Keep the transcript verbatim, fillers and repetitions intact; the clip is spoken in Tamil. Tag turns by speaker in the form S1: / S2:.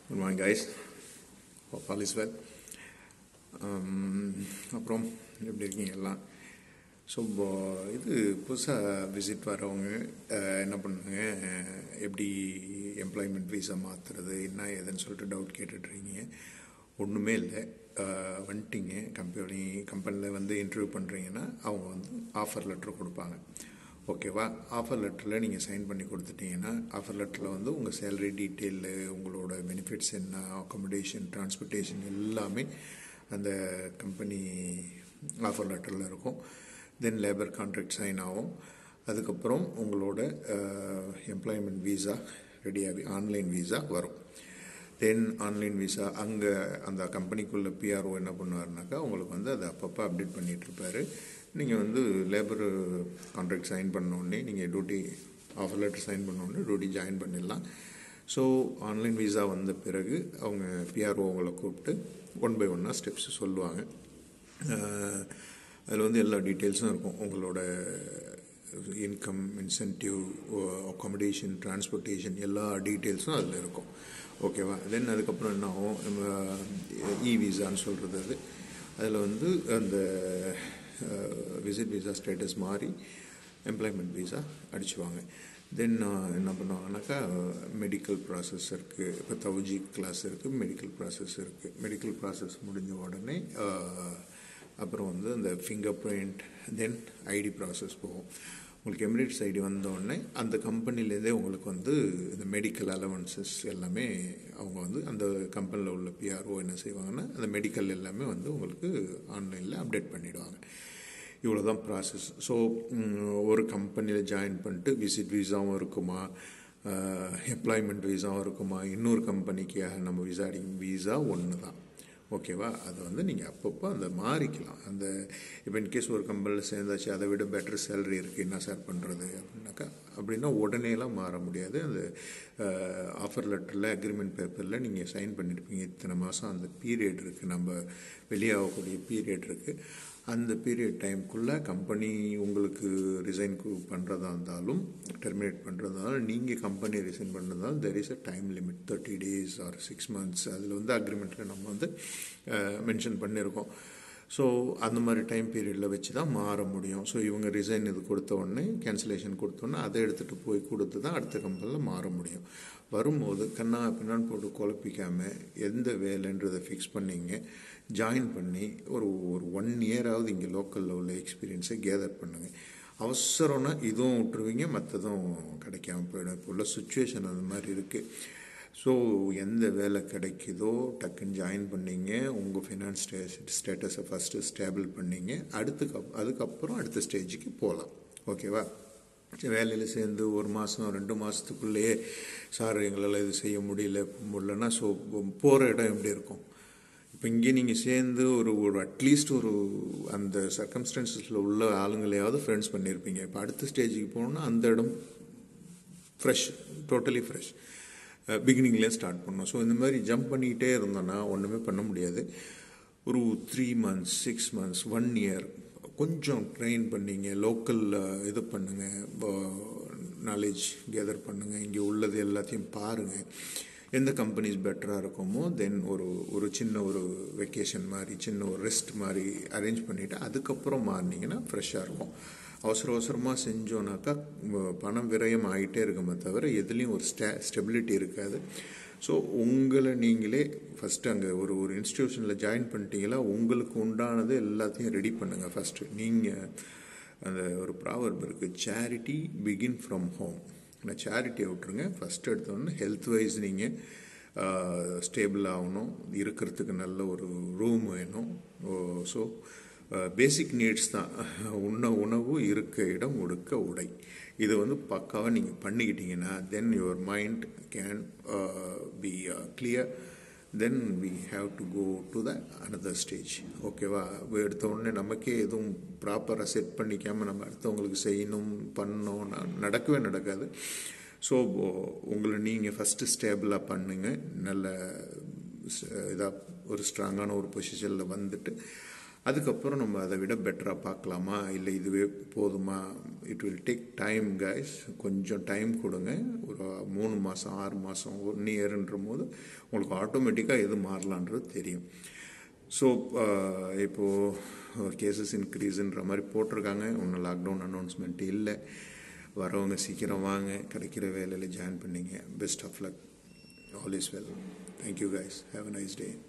S1: Good morning, guys. Hope all is well. அப்புறம் எப்படி இருக்கீங்க எல்லாம்? ஸோ இது புதுசாக விசிட் வரவங்க என்ன பண்ணுங்க, எப்படி எம்ப்ளாய்மெண்ட் வீசா மாற்றுறது என்ன ஏதுன்னு சொல்லிட்டு டவுட் கேட்டுட்ருக்கீங்க. ஒன்றுமே இல்லை, வந்துட்டிங்க கம்பெனி கம்பெனியில் வந்து இன்டர்வியூ பண்ணுறீங்கன்னா அவங்க வந்து ஆஃபர் லெட்டர் கொடுப்பாங்க. ஓகேவா? ஆஃபர் லெட்டரில் நீங்கள் சைன் பண்ணி கொடுத்துட்டீங்கன்னா ஆஃபர் லெட்டரில் வந்து உங்கள் சேலரி டீட்டெயிலு, உங்களோட பெனிஃபிட்ஸ் என்ன, அக்காமடேஷன், டிரான்ஸ்போர்ட்டேஷன் எல்லாமே அந்த கம்பெனி ஆஃபர் லெட்டரில் இருக்கும். தென் லேபர் கான்ட்ராக்ட் சைன் ஆகும். அதுக்கப்புறம் உங்களோட எம்ப்ளாய்மெண்ட் வீசா ரெடியாகி ஆன்லைன் வீசா வரும். தென் ஆன்லைன் வீசா அங்கே அந்த கம்பெனிக்குள்ளே பிஆர்ஓ என்ன பண்ணுவார்னாக்கா உங்களுக்கு வந்து அதை அப்பப்போ அப்டேட் பண்ணிகிட்ருப்பார். நீங்கள் வந்து லேபர் கான்ட்ராக்ட் சைன் பண்ணோடனே நீங்கள் டியூட்டி ஆஃபர் லெட்டர் சைன் பண்ணோடனே டியூட்டி ஜாயின் பண்ணிடலாம். ஸோ ஆன்லைன் வீசா வந்த பிறகு அவங்க பிஆர்ஓ உங்களை கூப்பிட்டு ஒன் பை ஒன்னாக ஸ்டெப்ஸ் சொல்லுவாங்க. அதில் வந்து எல்லா டீட்டெயில்ஸும் இருக்கும். உங்களோட இன்கம், இன்சென்டிவ், அக்காமடேஷன், டிரான்ஸ்போர்ட்டேஷன் எல்லா டீட்டெயில்ஸும் அதில் இருக்கும். ஓகேவா? தென் அதுக்கப்புறம் என்ன ஆகும், இ வீசான்னு சொல்கிறது அது. அதில் வந்து அந்த விசிட் வீசா ஸ்டேட்டஸ் மாறி எம்ப்ளாய்மெண்ட் வீசா அடிச்சுவாங்க. தென் என்ன பண்ணுவாங்கனாக்கா மெடிக்கல் ப்ராசஸ் இருக்குது. இப்போ தௌஜி கிளாஸ் இருக்குது, மெடிக்கல் ப்ராசஸ் இருக்குது. மெடிக்கல் ப்ராசஸ் முடிஞ்ச உடனே அப்புறம் வந்து அந்த finger print, then ID process போகும். உங்களுக்கு எமிரேட்ஸ் ஐடி வந்தோடனே அந்த கம்பெனிலேருந்தே உங்களுக்கு வந்து இந்த மெடிக்கல் அலவன்சஸ் எல்லாமே அவங்க வந்து அந்த கம்பெனியில் உள்ள பிஆர்ஓ என்ன செய்வாங்கன்னா அந்த மெடிக்கல் எல்லாமே வந்து உங்களுக்கு ஆன்லைனில் அப்டேட் பண்ணிவிடுவாங்க. இவ்வளோ தான் ப்ராசஸ். ஸோ ஒரு கம்பெனியில் ஜாயின் பண்ணிட்டு விசிட் வீசாவும் இருக்குமா, எம்ப்ளாய்மெண்ட் வீசாவும் இருக்குமா, இன்னொரு கம்பெனிக்கு நம்ம விசா அடிக்கும் வீசா ஒன்று தான். ஓகேவா? அதை வந்து நீங்கள் அப்பப்போ அந்த மாறிக்கலாம். அந்த இப்போ இன்கேஸ் ஒரு கம்பெனியில் சேர்ந்தாச்சு, அதை விட பெட்டர் சேலரி இருக்குது, என்ன சார் பண்ணுறது அப்படின்னாக்கா அப்படின்னா உடனேலாம் மாற முடியாது. அந்த ஆஃபர் லெட்டரில் அக்ரிமெண்ட் பேப்பரில் நீங்கள் சைன் பண்ணியிருப்பீங்க, இத்தனை மாதம் அந்த பீரியட் இருக்குது, நம்ம வெளியாகக்கூடிய பீரியட் இருக்குது. அந்த பீரியட் டைமுக்குள்ளே கம்பெனி உங்களுக்கு ரிசைன் பண்ணுறதா இருந்தாலும் டெர்மினேட் பண்ணுறதா இருந்தாலும் நீங்கள் கம்பெனி ரிசைன் பண்ணுறதாலும் there is a time limit, thirty days or six months அதில் வந்து அக்ரிமெண்ட்டில் நம்ம வந்து மென்ஷன் பண்ணியிருக்கோம். ஸோ அந்த மாதிரி டைம் பீரியடில் வச்சு தான் மாற முடியும். ஸோ இவங்க ரிசைன் இது கொடுத்த உடனே கேன்சலேஷன் கொடுத்தோன்னே அதை எடுத்துகிட்டு போய் கொடுத்து தான் அடுத்த கம்பெனியில் மாற முடியும். வரும்போது கண்ணா பின்னான்னு போட்டு குழப்பிக்காமல் எந்த வேலைன்றதை ஃபிக்ஸ் பண்ணிங்க, ஜாயின் பண்ணி ஒரு ஒரு ஒன் இயராவது இங்கே லோக்கலில் உள்ள எக்ஸ்பீரியன்ஸை கேதர் பண்ணுங்கள். அவசரம்னா இதுவும் விட்டுருவீங்க, மற்றதும் கிடைக்காம போயிடும். இப்போ உள்ள சுச்சுவேஷன் அந்த மாதிரி இருக்குது. ஸோ எந்த வேலை கிடைக்குதோ டக்குன்னு ஜாயின் பண்ணிங்க, உங்கள் ஃபினான்ஸ் ஸ்டே ஸ்டேட்டஸை ஃபஸ்ட்டு ஸ்டேபிள் பண்ணிங்க, அடுத்து அதுக்கப்புறம் அடுத்த ஸ்டேஜுக்கு போகலாம். ஓகேவா? வேலையில் சேர்ந்து ஒரு மாதம் ரெண்டு மாதத்துக்குள்ளேயே சார் எங்களால் இது செய்ய முடியல முடியலன்னா ஸோ போகிற இடம் எப்படி இருக்கும்? இப்போ இங்கே நீங்கள் சேர்ந்து ஒரு ஒரு அட்லீஸ்ட் ஒரு அந்த சர்க்கம்ஸ்டன்சஸில் உள்ள ஆளுங்களையாவது ஃப்ரெண்ட்ஸ் பண்ணியிருப்பீங்க. இப்போ அடுத்த ஸ்டேஜுக்கு போகணுன்னா அந்த இடம் ஃப்ரெஷ், டோட்டலி ஃப்ரெஷ், பிகினிங்லேயே ஸ்டார்ட் பண்ணோம். ஸோ இந்த மாதிரி ஜம்ப் பண்ணிக்கிட்டே இருந்தோன்னா ஒன்றுமே பண்ண முடியாது. ஒரு three months six months one year கொஞ்சம் ட்ரெயின் பண்ணிங்க, லோக்கலில் இது பண்ணுங்கள், நாலேஜ் கேதர் பண்ணுங்கள், இங்கே உள்ளது எல்லாத்தையும் பாருங்கள். எந்த கம்பெனிஸ் பெட்டராக இருக்குமோ தென் ஒரு ஒரு சின்ன ஒரு வெக்கேஷன் மாதிரி, சின்ன ஒரு ரெஸ்ட் மாதிரி அரேஞ்ச் பண்ணிவிட்டு அதுக்கப்புறம் மாறினீங்கன்னா ஃப்ரெஷ்ஷாக இருக்கும். அவசர அவசரமாக செஞ்சோன்னாக்கா பணம் விரயம் ஆகிட்டே இருக்குமே தவிர எதுலேயும் ஒரு ஸ்டே ஸ்டெபிலிட்டி இருக்காது. ஸோ உங்களை நீங்களே ஃபஸ்ட்டு அங்கே ஒரு ஒரு இன்ஸ்டிடியூஷனில் ஜாயின் பண்ணிட்டீங்களா, உங்களுக்கு உண்டானது எல்லாத்தையும் ரெடி பண்ணுங்கள். ஃபஸ்ட்டு நீங்கள் அந்த ஒரு ப்ராவர்ப் இருக்குது, சேரிட்டி பிகின் ஃப்ரம் ஹோம். நான் சேரிட்டியை விட்டுருங்க, ஃபஸ்ட்டு எடுத்தோன்னே ஹெல்த் வைஸ் நீங்கள் ஸ்டேபிள் ஆகணும், இருக்கிறதுக்கு நல்ல ஒரு ரூம் வேணும். ஸோ பேசிக் நீட்ஸ் தான், உண்ண உணவு, இருக்க இடம், உடுக்க உடை. இதை வந்து பக்காவாக நீங்கள் பண்ணிக்கிட்டீங்கன்னா then your mind can be clear. Then we have to go to the another stage. ஓகேவா? எடுத்த உடனே நமக்கே எதுவும் ப்ராப்பராக செட் பண்ணிக்காமல் நம்ம அடுத்தவங்களுக்கு செய்யணும் பண்ணணும் நடக்கவே நடக்காது. ஸோ உங்களை நீங்கள் ஃபஸ்ட்டு ஸ்டேபிளாக பண்ணுங்கள். நல்ல இதாக ஒரு ஸ்ட்ராங்கான ஒரு பொசிஷனில் வந்துட்டு அதுக்கப்புறம் நம்ம அதை விட பெட்டராக பார்க்கலாமா இல்லை இதுவே போதுமா. It will take time guys. கொஞ்சம் டைம் கொடுங்க. ஒரு மூணு மாதம் ஆறு மாதம் ஒன் இயர்ன்ற போது உங்களுக்கு ஆட்டோமேட்டிக்காக எது மாறலான்றது தெரியும். ஸோ இப்போது கேசஸ் இன்க்ரீஸுன்ற மாதிரி போட்டிருக்காங்க. ஒன்றும் லாக்டவுன் அனௌன்ஸ்மெண்ட் இல்லை. வரவங்க சீக்கிரம் வாங்க, கிடைக்கிற வேலையில் ஜாயின் பண்ணிங்க. Best of luck. All is well. Thank you guys. Have a nice day.